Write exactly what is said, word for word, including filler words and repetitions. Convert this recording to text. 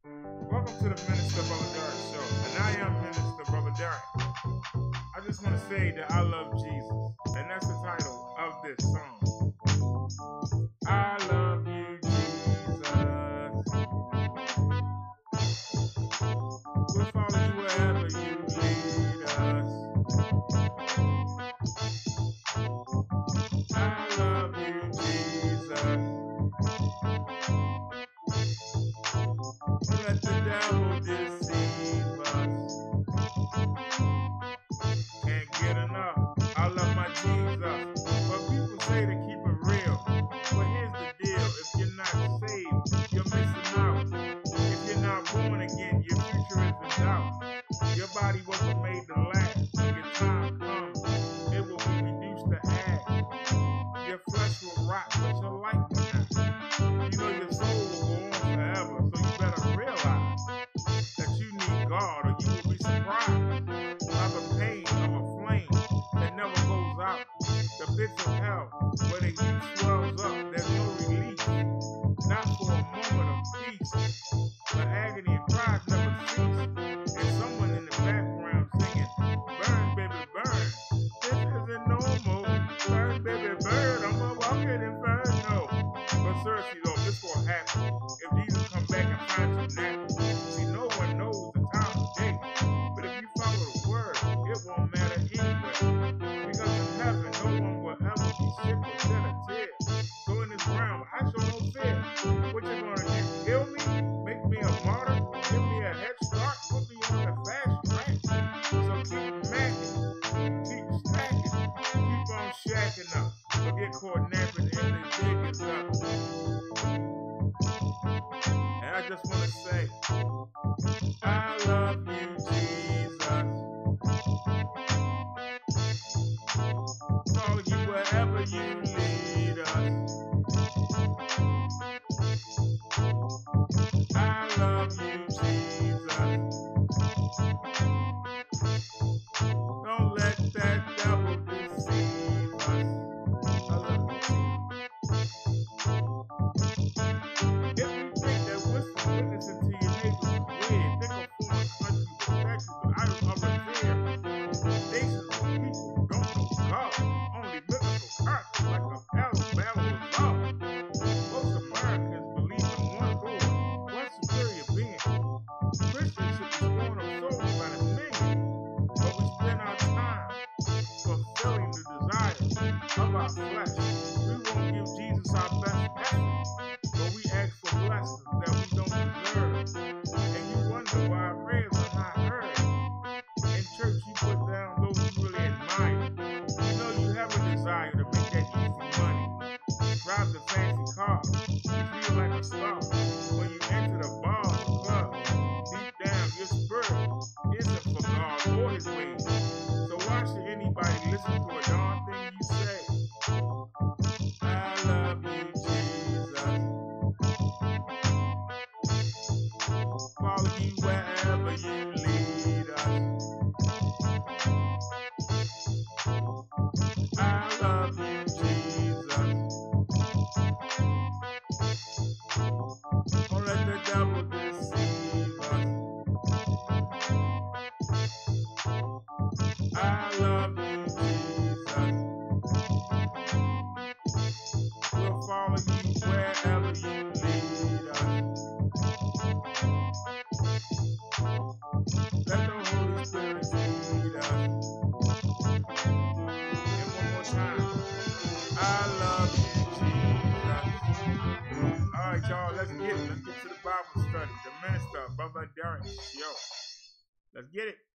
Welcome to the Minister Brother Derek Show, and I am Minister Brother Derek. I just want to say that I love Jesus, and that's the title of this song. I love you, Jesus. We'll follow you wherever you lead us. I love you, Jesus. Let the devil deceive us. Can't get enough. I love my Jesus. But people say to keep it real. But here's the deal. If you're not saved, you're missing out. If you're not born again, your future is in doubt. Your body wasn't made to last. When your time comes, it will be reduced to ash. Your flesh will rot, but your life will not. You know your soul will go on forever, so you better realize that you need God, or you will be surprised by the pain of a flame that never goes out. The pits of hell, where the heat swells up, there's no relief, not for a moment of peace. The agony and cries never cease, and someone in the background singing, "Burn, baby, burn. This isn't normal. Burn, baby, burn. I'm a walking inferno." But seriously though, this will happen if Jesus come back and finds you now. See, no one knows the time of day, but if you follow the word, it won't matter anyway. Because in heaven, no one will ever be sick or shed a tear. So in this realm, I show no fear. What you gonna do? Kill me? Make me a martyr? Give me a head start? Put me on the fast track? So keep macking, keep stacking, keep on shacking up. But get caught napping and the dig is up. And I just wanna say, I love you, Jesus. Follow you wherever you lead us. I love you, Jesus. Don't let that devil deceive us. I love you, Jesus. If you think that wisdom witnessing to your neighbors is weird, think of foreign countries with statues of idols of revere. Nations of people who don't know God, only biblical characters like a Alabama was law. Most Americans believe in one Lord, one superior being. Christians should be sworn of souls by the million, but we spend our time fulfilling the desires of our flesh. We won't give Jesus our best effort, but we ask for blessings that we don't deserve. And you wonder why our prayers are not heard. In church, you put down those you really admire. You know you have a desire to make that easy money. Drive the fancy car. You feel like a star. When you enter the bar or club, deep down your spirit isn't for God or His ways. So why should anybody listen to a darn thing you say? I love you, Jesus. Follow you wherever you lead us. I love you, Jesus. Don't let the devil deceive us. I love you, Jesus. We'll follow you wherever you lead us. Let the Holy Spirit lead us. And one more time. I love you, Jesus. Alright, y'all, let's get it. Let's get to the Bible study. The Minister, Brother Derek Show. Let's get it.